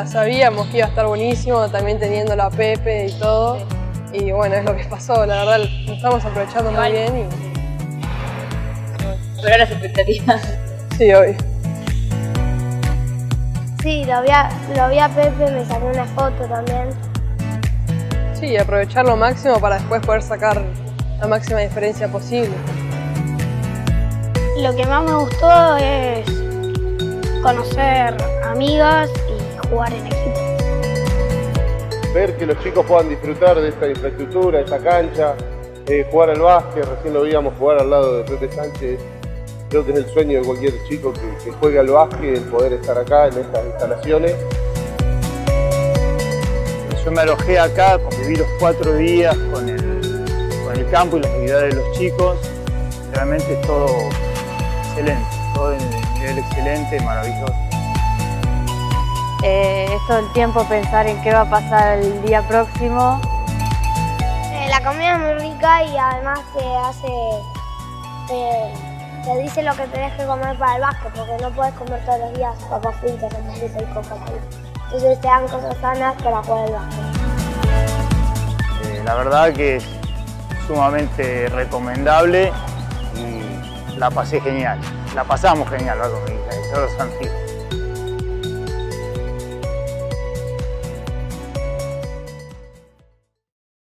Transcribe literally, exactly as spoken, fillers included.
ya sabíamos que iba a estar buenísimo, también teniendo la Pepe y todo. Sí. Y bueno, es lo que pasó, la verdad lo estamos aprovechando muy bien. Y... ¿Pero las expectativas? Sí, obvio. Sí, lo vi, a, lo vi a Pepe, me saqué una foto también. Sí, aprovechar lo máximo para después poder sacar la máxima diferencia posible. Lo que más me gustó es conocer amigas y jugar en equipo. Ver que los chicos puedan disfrutar de esta infraestructura, de esta cancha, eh, jugar al básquet, recién lo veíamos jugar al lado de Pepe Sánchez. Creo que es el sueño de cualquier chico que, que juegue al básquet, el poder estar acá en estas instalaciones. Yo me alojé acá, conviví los cuatro días con el, con el campo y las actividades de los chicos. Realmente es todo excelente, todo en un nivel excelente, maravilloso. Eh, es todo el tiempo pensar en qué va a pasar el día próximo. Eh, la comida es muy rica y además te hace... Te, te dice lo que tenés que comer para el básquet, porque no puedes comer todos los días papas fritas, hamburguesas y Coca-Cola. Entonces te dan cosas sanas para jugar al básquet. Eh, la verdad que es sumamente recomendable y la pasé genial. La pasamos genial, ¿verdad? Con mis todos los amigos.